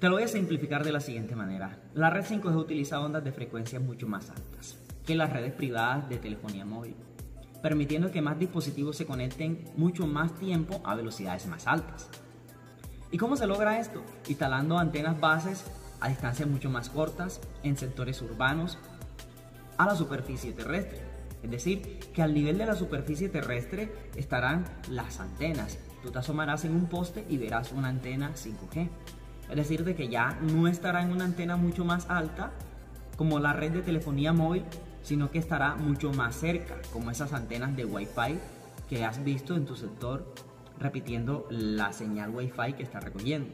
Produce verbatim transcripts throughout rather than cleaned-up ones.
Te lo voy a simplificar de la siguiente manera. La red cinco G utiliza ondas de frecuencias mucho más altas que las redes privadas de telefonía móvil, permitiendo que más dispositivos se conecten mucho más tiempo a velocidades más altas. ¿Y cómo se logra esto? Instalando antenas bases a distancias mucho más cortas en sectores urbanos a la superficie terrestre. Es decir, que al nivel de la superficie terrestre estarán las antenas. Tú te asomarás en un poste y verás una antena cinco G. Es decir, de que ya no estará en una antena mucho más alta como la red de telefonía móvil, sino que estará mucho más cerca, como esas antenas de Wi-Fi que has visto en tu sector, repitiendo la señal Wi-Fi que está recogiendo.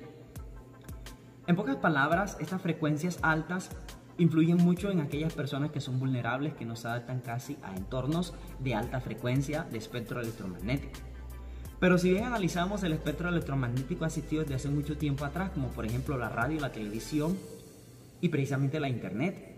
En pocas palabras, estas frecuencias altas influyen mucho en aquellas personas que son vulnerables, que no se adaptan casi a entornos de alta frecuencia de espectro electromagnético. Pero si bien analizamos el espectro electromagnético asistido desde hace mucho tiempo atrás, como por ejemplo la radio, la televisión y precisamente la internet.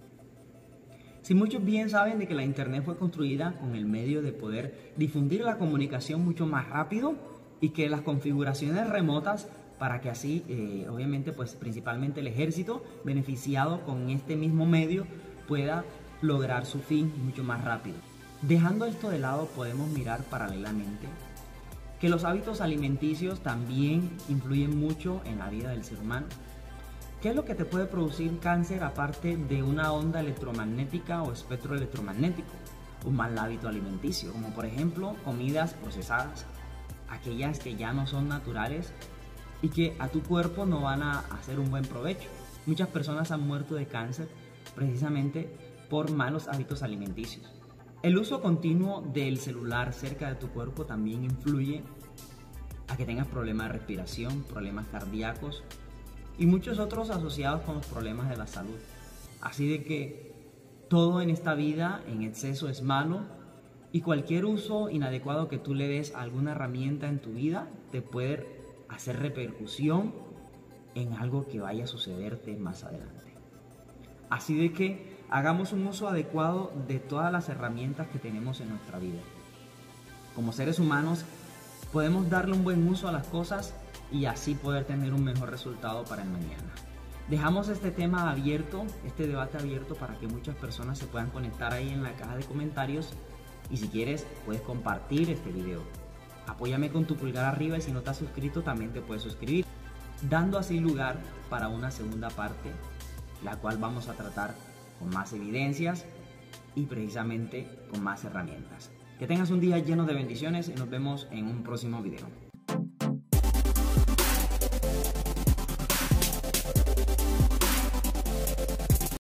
Si muchos bien saben de que la internet fue construida con el medio de poder difundir la comunicación mucho más rápido y que las configuraciones remotas para que así, eh, obviamente, pues principalmente el ejército, beneficiado con este mismo medio, pueda lograr su fin mucho más rápido. Dejando esto de lado, podemos mirar paralelamente que los hábitos alimenticios también influyen mucho en la vida del ser humano. ¿Qué es lo que te puede producir cáncer aparte de una onda electromagnética o espectro electromagnético? Un mal hábito alimenticio, como por ejemplo comidas procesadas, aquellas que ya no son naturales y que a tu cuerpo no van a hacer un buen provecho. Muchas personas han muerto de cáncer precisamente por malos hábitos alimenticios. El uso continuo del celular cerca de tu cuerpo también influye a que tengas problemas de respiración, problemas cardíacos y muchos otros asociados con los problemas de la salud. Así de que todo en esta vida en exceso es malo y cualquier uso inadecuado que tú le des a alguna herramienta en tu vida te puede hacer repercusión en algo que vaya a sucederte más adelante. Así de que hagamos un uso adecuado de todas las herramientas que tenemos en nuestra vida. Como seres humanos podemos darle un buen uso a las cosas y así poder tener un mejor resultado para el mañana. Dejamos este tema abierto, este debate abierto para que muchas personas se puedan conectar ahí en la caja de comentarios y si quieres puedes compartir este video. Apóyame con tu pulgar arriba y si no te has suscrito también te puedes suscribir, dando así lugar para una segunda parte, la cual vamos a tratar con más evidencias y precisamente con más herramientas. Que tengas un día lleno de bendiciones y nos vemos en un próximo video.